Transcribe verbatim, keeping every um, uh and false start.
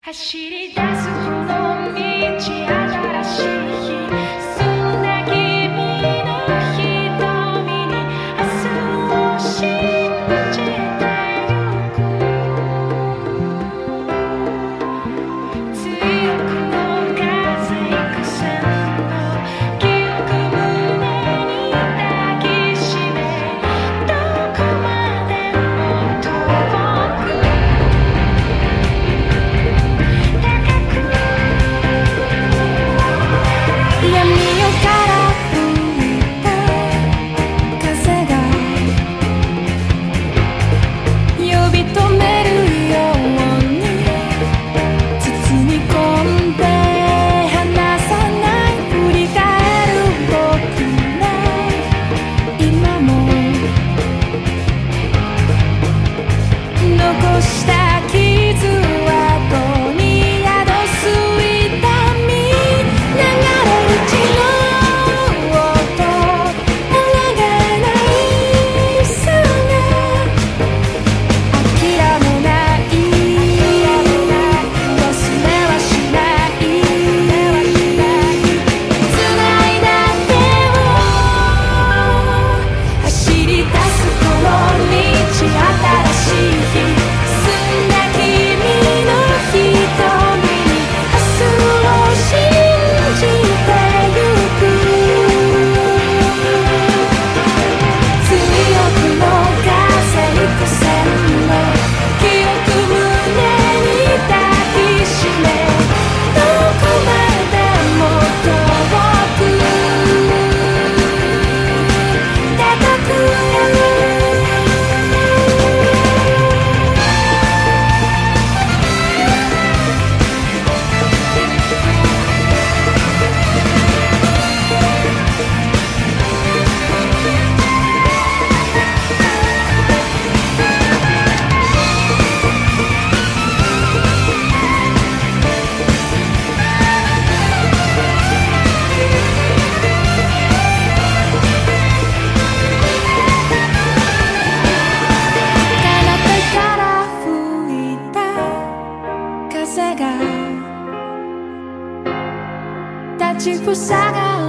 走り出すこの道新しい日そんな君の瞳に明日を信じてゆく強くの風幾千の記憶胸に抱きしめどこまでも遠く闇夜から吹いた風が呼び止めるように包み込んで離さない振り返る僕の今も残した傷跡に宿す痛み流れる血の音抗えないさが諦めない忘れはしない繋いだ手を走り出すこの道新しい日澄んだ君の瞳に明日を信じてゆく強くの風幾千の記憶胸に抱きしめどこまでも遠く高く彼方から吹いた風が立ちふさがる